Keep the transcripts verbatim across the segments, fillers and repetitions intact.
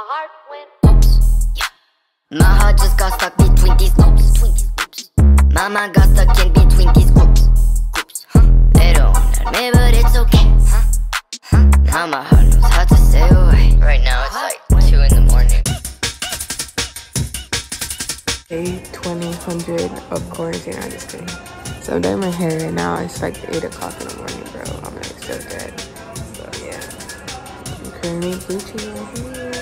My heart went oops, yeah. My heart just got stuck between these loops, between these loops. My mind got stuck in between these groups, groups, huh? They don't want me, but it's okay, huh? Huh? Now my heart knows how to stay away. Right now it's like two in the morning. eight twenty hundred of quarantine. I'm just kidding. So I'm doing my hair right now. It's like eight o'clock in the morning, bro. I'm like so dead. So yeah, I'm currently bleaching my hair.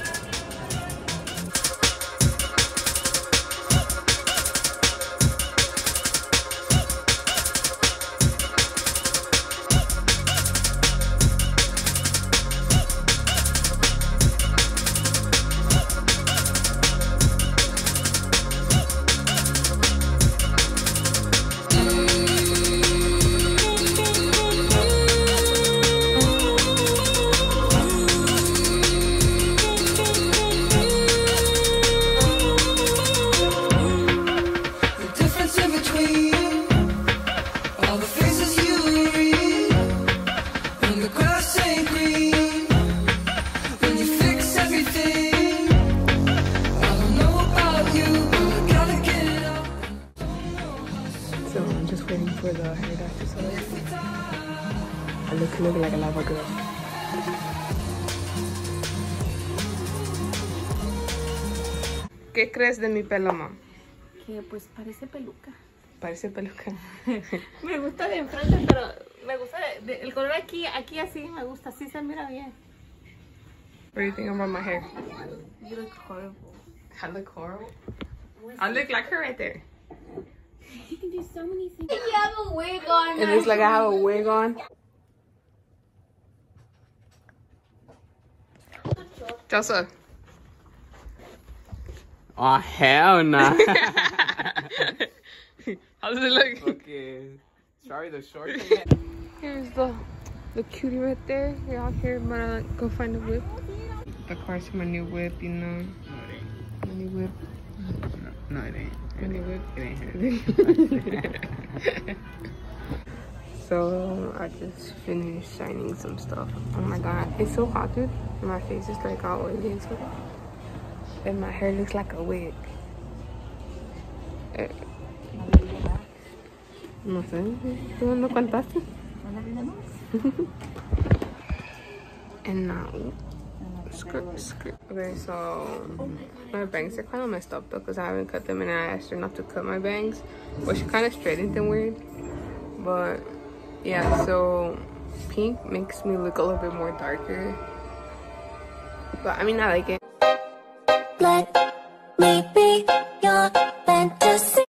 Waiting for the hair dye to set. I look, look like a lava girl. ¿Qué crees de mi pelo, mam? Que pues parece peluca. Parece peluca. Me gusta de enfrente, pero me gusta de, de, el color aquí, aquí así me gusta, así se mira bien. What do you think about my hair? You look horrible. I look horrible? I look like her right there. You can do so many things. You have a wig on. It looks like I have a wig on. Joseph. Oh, hell no. Nah. How does it look? Okay. Sorry, the short. Here's the the cutie right there. We're out here, but I go find a whip. The car's my new whip, you know. No, it ain't. My new whip. No, it ain't. My new whip. It ain't. So I just finished shining some stuff. Oh my god, it's so hot, dude. And my face is like all oily and stuff. And my hair looks like a wig. Eh. No sé, ¿tú no contaste? And now, skirt, skirt. Okay, so my bangs are kind of messed up though because I haven't cut them, and I asked her not to cut my bangs, but she kind of straightened them weird. But yeah, so pink makes me look a little bit more darker. But I mean, I like it. Let me be your fantasy.